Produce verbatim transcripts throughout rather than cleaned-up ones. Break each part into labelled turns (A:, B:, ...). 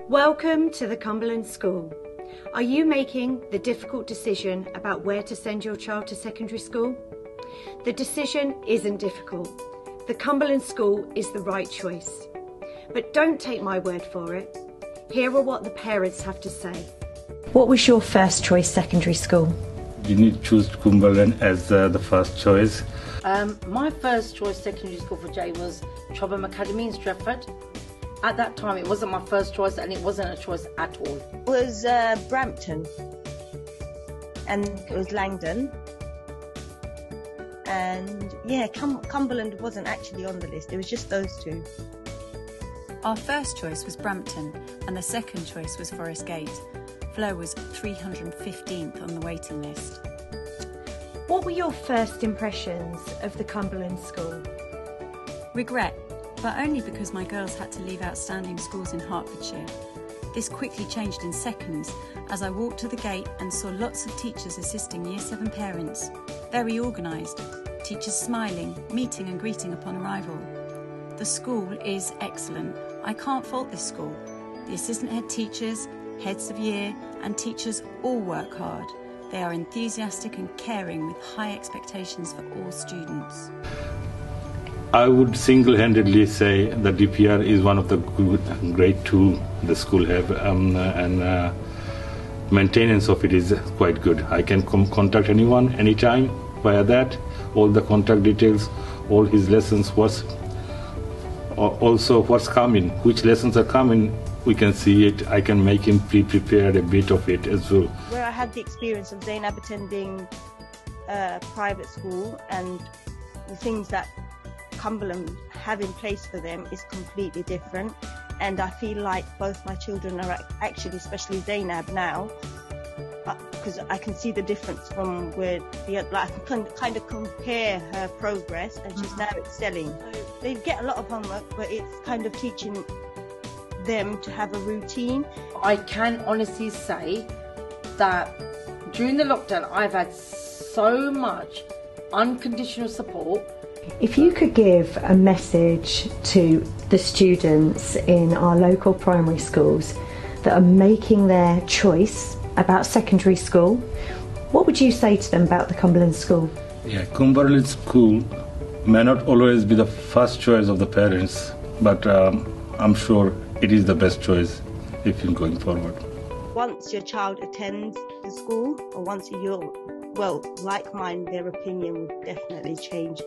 A: Welcome to the Cumberland School. Are you making the difficult decision about where to send your child to secondary school? The decision isn't difficult. The Cumberland School is the right choice. But don't take my word for it. Here are what the parents have to say. What was your first choice secondary school?
B: You need to choose Cumberland as uh, the first choice.
C: Um, my first choice secondary school for Jay was Chobham Academy in Stretford. At that time it wasn't my first choice and it wasn't a choice at all.
D: It was uh, Brampton and it was Langdon, and yeah, Cum Cumberland wasn't actually on the list, it was just those two.
E: Our first choice was Brampton and the second choice was Forest Gate. Flo was three hundred fifteenth on the waiting list.
A: What were your first impressions of the Cumberland School?
E: Regret, but only because my girls had to leave outstanding schools in Hertfordshire. This quickly changed in seconds as I walked to the gate and saw lots of teachers assisting Year seven parents. Very organised, teachers smiling, meeting and greeting upon arrival. The school is excellent. I can't fault this school. The assistant head teachers, heads of year and teachers all work hard. They are enthusiastic and caring with high expectations for all students.
B: I would single-handedly say that D P R is one of the good, great tools the school have, um, and uh, maintenance of it is quite good. I can com contact anyone, anytime via that. All the contact details, all his lessons, what's, also what's coming, which lessons are coming, we can see it. I can make him pre-prepared a bit of it as well.
D: Where I had the experience of Zainab attending uh, private school, and the things that Cumberland have in place for them is completely different, and I feel like both my children are actually, especially Zainab now, because I can see the difference from where the like I can kind of compare her progress, and she's now excelling. So they get a lot of homework, but it's kind of teaching them to have a routine.
C: I can honestly say that during the lockdown I've had so much unconditional support.
A: If you could give a message to the students in our local primary schools that are making their choice about secondary school, what would you say to them about the Cumberland School?
B: Yeah, Cumberland School may not always be the first choice of the parents, but um, I'm sure it is the best choice if you're going forward.
D: Once your child attends the school, or once you're, well, like mine, their opinion would definitely change.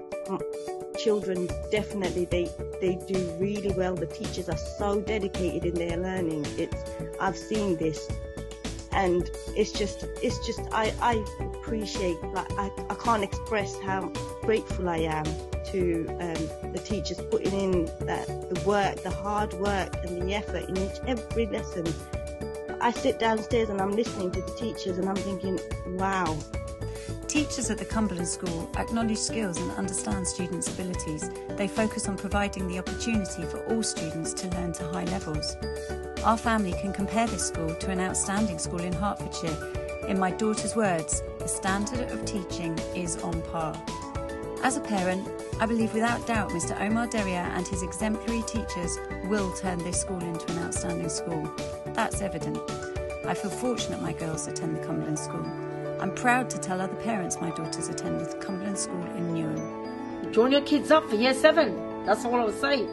D: Children definitely, they they do really well. The teachers are so dedicated in their learning. It's I've seen this, and it's just it's just I, I appreciate, like I, I can't express how grateful I am to um, the teachers putting in that, the work, the hard work and the effort in each every lesson. I sit downstairs and I'm listening to the teachers and I'm thinking, wow.
E: Teachers at the Cumberland School acknowledge skills and understand students' abilities. They focus on providing the opportunity for all students to learn to high levels. Our family can compare this school to an outstanding school in Hertfordshire. In my daughter's words, the standard of teaching is on par. As a parent, I believe without doubt Mister Omar Deria and his exemplary teachers will turn this school into an outstanding school. That's evident. I feel fortunate my girls attend the Cumberland School. I'm proud to tell other parents my daughters attend the Cumberland School in Newham.
C: Join your kids up for year seven. That's all I would say.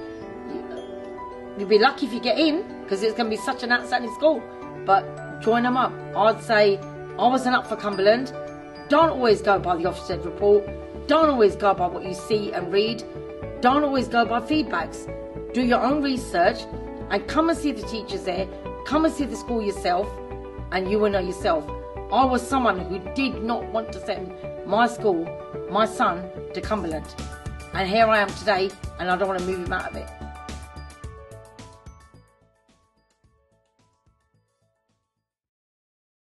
C: You'll be lucky if you get in, because it's going to be such an outstanding school. But join them up. I'd say I wasn't up for Cumberland. Don't always go by the Ofsted report. Don't always go by what you see and read. Don't always go by feedbacks. Do your own research and come and see the teachers there. Come and see the school yourself, and you will know yourself. I was someone who did not want to send my school, my son, to Cumberland. And here I am today, and I don't want to move him out of it.